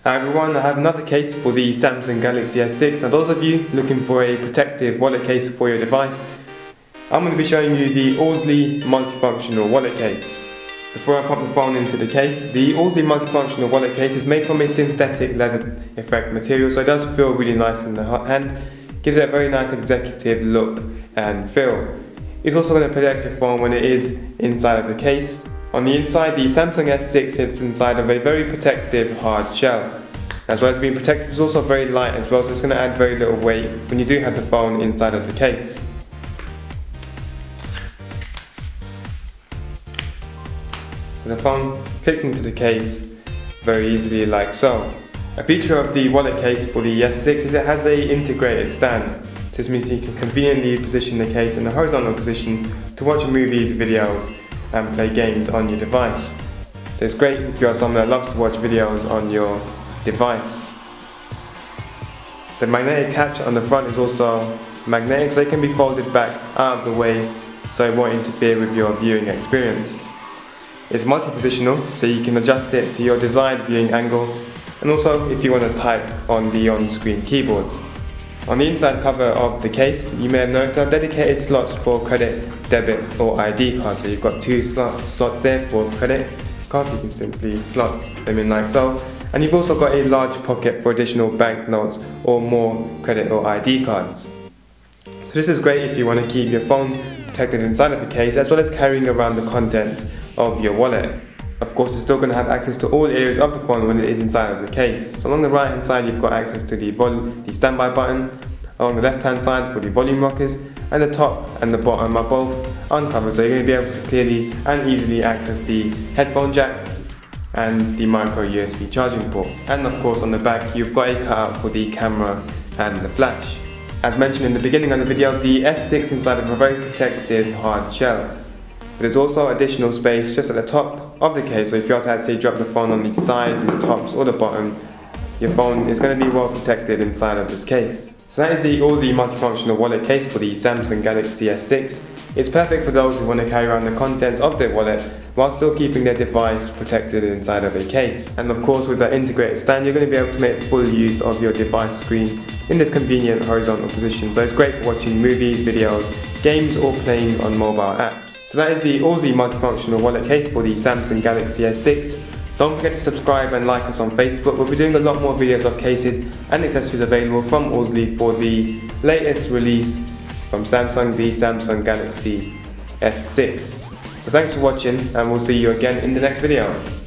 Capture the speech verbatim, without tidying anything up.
Hi everyone, I have another case for the Samsung Galaxy S six, and those of you looking for a protective wallet case for your device, I'm going to be showing you the Orzly Multi-Functional wallet case. Before I pop the phone into the case, the Orzly Multi-Functional wallet case is made from a synthetic leather effect material, so it does feel really nice in the hand, gives it a very nice executive look and feel. It's also going to protect your phone when it is inside of the case. On the inside, the Samsung S six sits inside of a very protective hard shell. As well as being protective, it's also very light as well, so it's going to add very little weight when you do have the phone inside of the case. So the phone clicks into the case very easily like so. A feature of the wallet case for the S six is it has an integrated stand. This means you can conveniently position the case in a horizontal position to watch movies, videos and play games on your device. So it's great if you are someone that loves to watch videos on your device. The magnetic catch on the front is also magnetic, so it can be folded back out of the way so it won't interfere with your viewing experience. It's multi-positional, so you can adjust it to your desired viewing angle, and also if you want to type on the on-screen keyboard. On the inside cover of the case, you may have noticed there are dedicated slots for credit, debit or I D cards. So you've got two slot, slots there for credit cards, you can simply slot them in like so. And you've also got a large pocket for additional banknotes or more credit or I D cards. So this is great if you want to keep your phone protected inside of the case, as well as carrying around the content of your wallet. Of course, you're still going to have access to all areas of the phone when it is inside of the case. So along the right hand side, you've got access to the, the standby button, along the left hand side for the volume rockers, and the top and the bottom are both uncovered, so you're going to be able to clearly and easily access the headphone jack and the micro U S B charging port. And of course on the back, you've got a cutout for the camera and the flash. As mentioned in the beginning of the video, the S six inside of a very protective hard shell. There's also additional space just at the top of the case, so if you are to actually drop the phone on the sides, the tops or the bottom, your phone is going to be well protected inside of this case. So that is the Orzly Multi-Functional wallet case for the Samsung Galaxy S six. It's perfect for those who want to carry around the contents of their wallet while still keeping their device protected inside of a case. And of course, with that integrated stand, you're going to be able to make full use of your device screen in this convenient horizontal position. So it's great for watching movies, videos, games or playing on mobile apps. So that is the Orzly Multi-Functional wallet case for the Samsung Galaxy S six. Don't forget to subscribe and like us on Facebook. We'll be doing a lot more videos of cases and accessories available from Orzly for the latest release from Samsung, the Samsung Galaxy S six. So thanks for watching, and we'll see you again in the next video.